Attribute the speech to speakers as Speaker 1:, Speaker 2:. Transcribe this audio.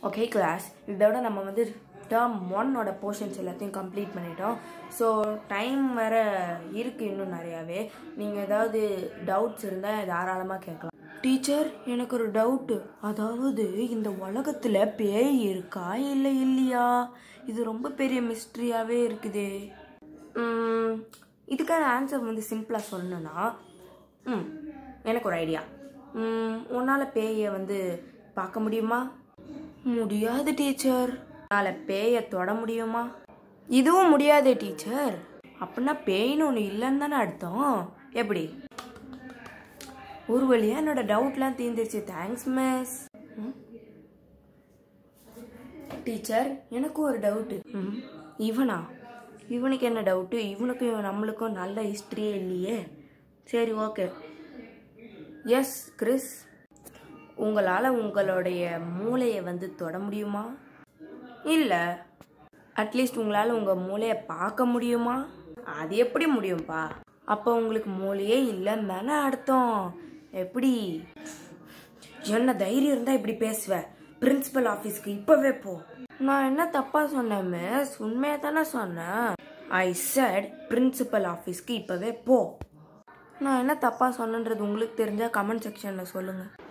Speaker 1: Okay class, இதோட நம்ம வந்து டேர்ம் 1 போர்ஷன்ஸ் எல்லாத்தையும் கம்ப்ளீட் பண்ணிட்டோம். ஸோ டைம் வேறு இருக்குது இன்னும் நிறையாவே. நீங்கள் ஏதாவது டவுட்ஸ் இருந்தால் தாராளமாக கேட்கலாம். டீச்சர், எனக்கு ஒரு டவுட்டு. அதாவது இந்த உலகத்தில் பேய் இருக்கா இல்லை இல்லையா? இது ரொம்ப பெரிய மிஸ்ட்ரியாகவே இருக்குதே. இதுக்கான ஆன்சர் வந்து சிம்பிளாக சொல்லணுன்னா, எனக்கு ஒரு ஐடியா. உன்னால் பேயை வந்து பார்க்க முடியுமா? முடியாது டீச்சர். உன்னால் பேயை தொட முடியுமா? இதுவும் முடியாதே டீச்சர். அப்படின்னா பேயின்னு ஒன்று இல்லைன்னு தானே அர்த்தம். எப்படி? ஒரு வழியாக என்னோட டவுட்லாம் தீர்ந்துருச்சு. Thanks miss. டீச்சர், எனக்கும் ஒரு டவுட்டு. இவனுக்கு என்ன டவுட்டு? இவனுக்கும் நம்மளுக்கும் நல்ல ஹிஸ்ட்ரியே இல்லையே. சரி, ஓகே. எஸ் கிறிஸ், உங்களால் உங்களுடைய மூளையை வந்து தொட முடியுமா? இல்லை. அட்லீஸ்ட் உங்களால் உங்கள் மூளையை பார்க்க முடியுமா? அது எப்படி முடியும்ப்பா? அப்போ உங்களுக்கு மூளையே இல்லைன்னு தானே அர்த்தம். எப்படி? என்ன தைரியம் இருந்தால் இப்படி பேசுவேன்? பிரின்சிபல் ஆஃபீஸ்க்கு இப்போவே போ. நான் என்ன தப்பாக சொன்னேன் மிஸ்? உண்மையாக தானே சொன்னேன். ஐ செட் பிரின்சிபல் ஆஃபீஸ்க்கு இப்போவே போ. நான் என்ன தப்பாக சொன்னேன்றது உங்களுக்கு தெரிஞ்சால் கமெண்ட் செக்ஷனில் சொல்லுங்கள்.